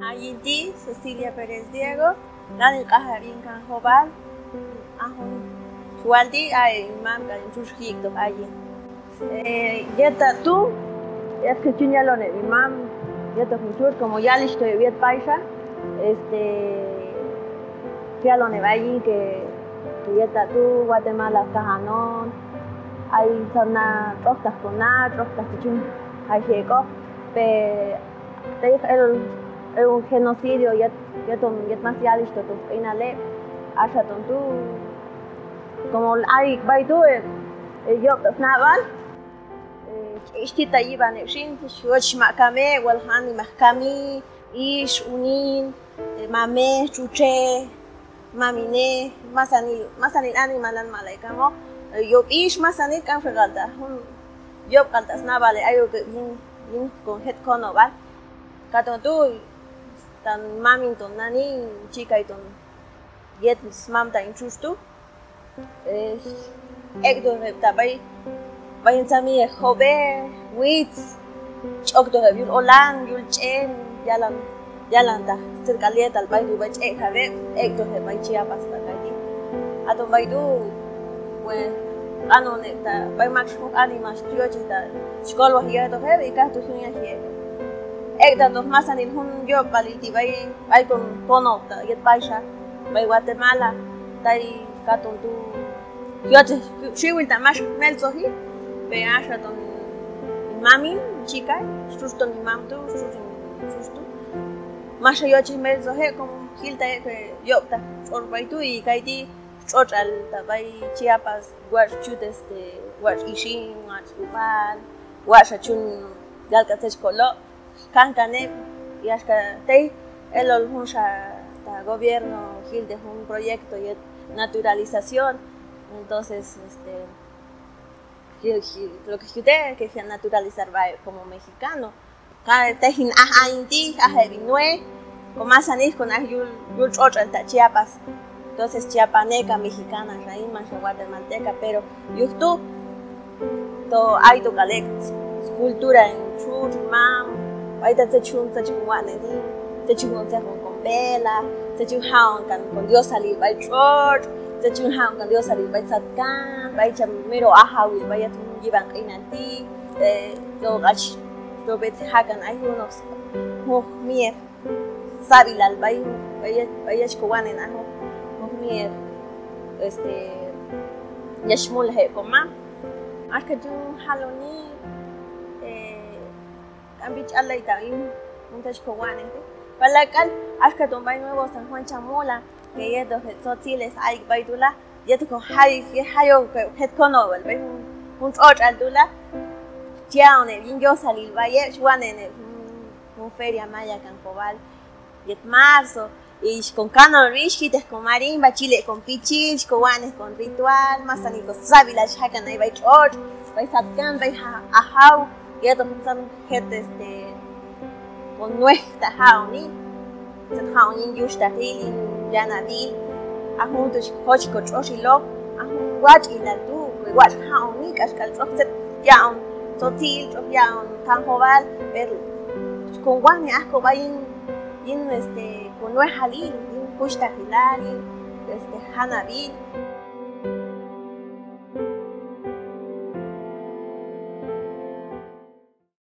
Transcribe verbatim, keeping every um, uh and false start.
Mayinti, Cecilia Pérez Diego, Daniel Cajarín Canjobal, Ajun Chualdi, ay, mam, kan chushik to ayi. Eh, yeta tú, ya que chunya lo ne, mi mam, yeta futur, como ya le estoy viet paisa, este, ya lo ne vayi que, que yeta tú, Guatemala, Cajanón, hay zona tostas con nada, tostas que chun, hay llego, pe, te el es un genocidio, ya ya ton ya más ya listo to inale hasta ton tú como hay baitu yo naval اشتita iban shin shoch makame wal hani mahkami ish unin mame chuche mamine masani masani animalan malaikamo yo ish masani kan fregalda yo kantas navale ayo yin yin con het konoval katon tu tan mamin ton nani chica y ton yet mam ta inchustu es ekdo repta bay bayin sami hobe wits chokdo yul olan yul chen yalan yalan ta cercalia tal bay du bay che habe ekdo he bay chia pasta kadi ato bay du we ano nekta bay maximum animas tio chita skol hiya to he ka tu sunya hiya ekda dos más anil hun yo paliti bay bay con tono ta yet paisa bay Guatemala tai katon tu yo te shiwil ta más melso hi be asha ton mami chica susto ni mam tu susto más yo chi melso he como hilta que yo ta or bay tu y kaiti chochal ta bay Chiapas guar chut este guar ishin guar upal guar chun galkates kolo Cancane y hasta te el olhuncha ta gobierno gil de un proyecto de naturalización entonces este lo que usted que se naturalizar va como mexicano cada tejin a inti a hevinue con más anís con ayul yul otra ta Chiapas entonces chiapaneca mexicana raíz más guatemalteca pero yustu to hay to calec cultura en chur mam ahorita te chun te chun wane di te chun con con vela te chun haun kan con Dios salir by church te chun haun kan Dios salir by satkan by cham mero ahawil by atun giban inanti eh lo gach to bet hakan ay unos mo mier sabilal by by by ko wane na mo mier este yashmul he koma aska ju haloni ambich alay taim muchas coguanes palacal hasta tombay nuevo San Juan Chamula que ya dos sotiles hay baitula ya te con hay que hayo het conovel ven un otro aldula ya one bien yo salir valle juan en un feria maya cancobal y en marzo y con cano richites con marimba chile con pichis coguanes con ritual más anico sabila chacan ahí vai chort vai satkan vai ahau ya to san gente este con nuestra hauni se hauni yusta hili ya nabil a juntos coach coach osilo a watch in la tu watch hauni kaskal soxet ya on sotil ya on canjobal pero con guani asco va in in este con nuestra hili in pushta hilali este hanabil